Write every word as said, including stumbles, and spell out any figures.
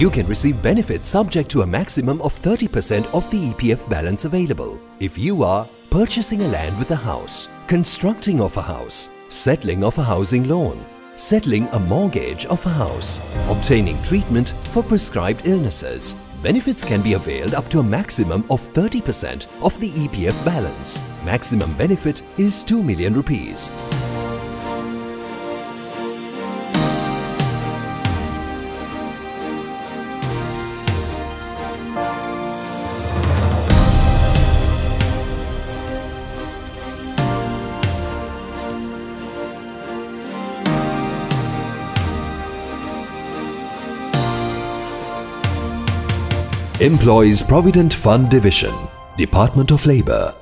You can receive benefits subject to a maximum of thirty percent of the E P F balance available if you are purchasing a land with a house, constructing of a house, settling of a housing loan, settling a mortgage of a house, obtaining treatment for prescribed illnesses. Benefits can be availed up to a maximum of thirty percent of the E P F balance. Maximum benefit is two million rupees. Employees Provident Fund Division, Department of Labour.